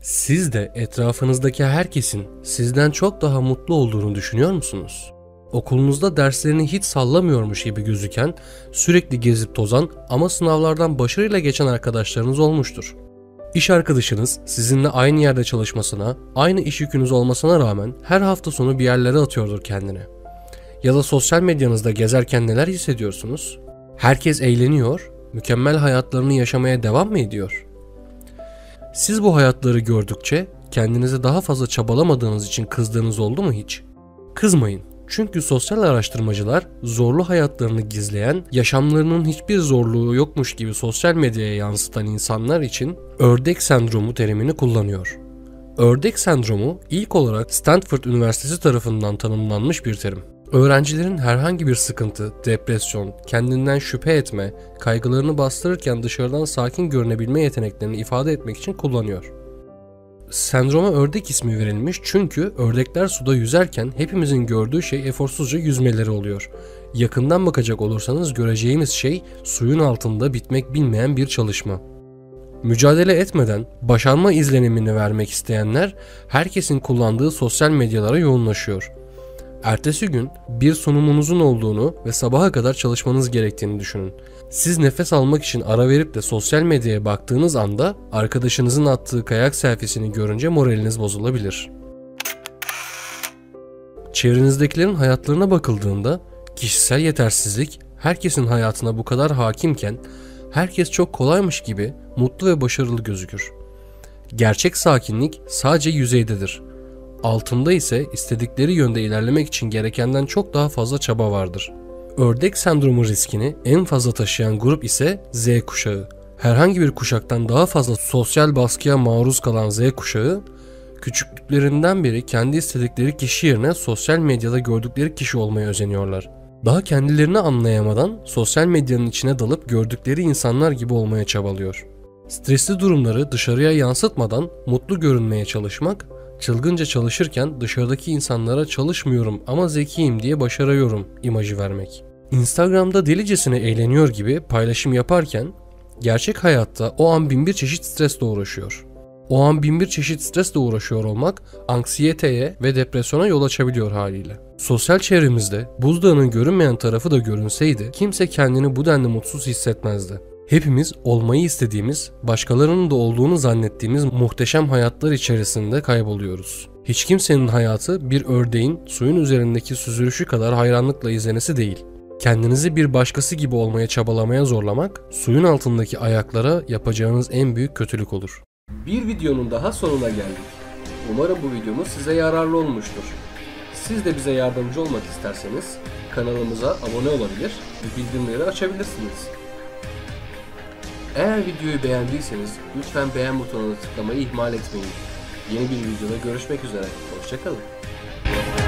Siz de etrafınızdaki herkesin sizden çok daha mutlu olduğunu düşünüyor musunuz? Okulunuzda derslerini hiç sallamıyormuş gibi gözüken, sürekli gezip tozan ama sınavlardan başarıyla geçen arkadaşlarınız olmuştur. İş arkadaşınız sizinle aynı yerde çalışmasına, aynı iş yükünüz olmasına rağmen her hafta sonu bir yerlere atıyordur kendini. Ya da sosyal medyanızda gezerken neler hissediyorsunuz? Herkes eğleniyor, mükemmel hayatlarını yaşamaya devam mı ediyor? Siz bu hayatları gördükçe kendinize daha fazla çabalamadığınız için kızdığınız oldu mu hiç? Kızmayın. Çünkü sosyal araştırmacılar zorlu hayatlarını gizleyen, yaşamlarının hiçbir zorluğu yokmuş gibi sosyal medyaya yansıtan insanlar için ördek sendromu terimini kullanıyor. Ördek sendromu ilk olarak Stanford Üniversitesi tarafından tanımlanmış bir terim. Öğrencilerin herhangi bir sıkıntı, depresyon, kendinden şüphe etme, kaygılarını bastırırken dışarıdan sakin görünebilme yeteneklerini ifade etmek için kullanıyor. Sendroma ördek ismi verilmiş çünkü ördekler suda yüzerken hepimizin gördüğü şey eforsuzca yüzmeleri oluyor. Yakından bakacak olursanız göreceğimiz şey suyun altında bitmek bilmeyen bir çalışma. Mücadele etmeden başarma izlenimini vermek isteyenler herkesin kullandığı sosyal medyalara yoğunlaşıyor. Ertesi gün bir sunumunuzun olduğunu ve sabaha kadar çalışmanız gerektiğini düşünün. Siz nefes almak için ara verip de sosyal medyaya baktığınız anda arkadaşınızın attığı kayak selfiesini görünce moraliniz bozulabilir. Çevrenizdekilerin hayatlarına bakıldığında kişisel yetersizlik herkesin hayatına bu kadar hakimken herkes çok kolaymış gibi mutlu ve başarılı gözükür. Gerçek sakinlik sadece yüzeydedir. Altında ise istedikleri yönde ilerlemek için gerekenden çok daha fazla çaba vardır. Ördek sendromu riskini en fazla taşıyan grup ise Z kuşağı. Herhangi bir kuşaktan daha fazla sosyal baskıya maruz kalan Z kuşağı, küçüklüklerinden beri kendi istedikleri kişi yerine sosyal medyada gördükleri kişi olmaya özeniyorlar. Daha kendilerini anlayamadan sosyal medyanın içine dalıp gördükleri insanlar gibi olmaya çabalıyor. Stresli durumları dışarıya yansıtmadan mutlu görünmeye çalışmak, çılgınca çalışırken dışarıdaki insanlara çalışmıyorum ama zekiyim diye başarıyorum imajı vermek. Instagram'da delicesine eğleniyor gibi paylaşım yaparken gerçek hayatta o an binbir çeşit stresle uğraşıyor. O an binbir çeşit stresle uğraşıyor olmak anksiyeteye ve depresyona yol açabiliyor haliyle. Sosyal çevremizde buzdağının görünmeyen tarafı da görünseydi kimse kendini bu denli mutsuz hissetmezdi. Hepimiz olmayı istediğimiz, başkalarının da olduğunu zannettiğimiz muhteşem hayatlar içerisinde kayboluyoruz. Hiç kimsenin hayatı bir ördeğin suyun üzerindeki süzülüşü kadar hayranlıkla izlenesi değil. Kendinizi bir başkası gibi olmaya çabalamaya zorlamak, suyun altındaki ayaklara yapacağınız en büyük kötülük olur. Bir videonun daha sonuna geldik. Umarım bu videomuz size yararlı olmuştur. Siz de bize yardımcı olmak isterseniz kanalımıza abone olabilir ve bildirimleri açabilirsiniz. Eğer videoyu beğendiyseniz lütfen beğen butonuna tıklamayı ihmal etmeyin. Yeni bir videoda görüşmek üzere. Hoşça kalın.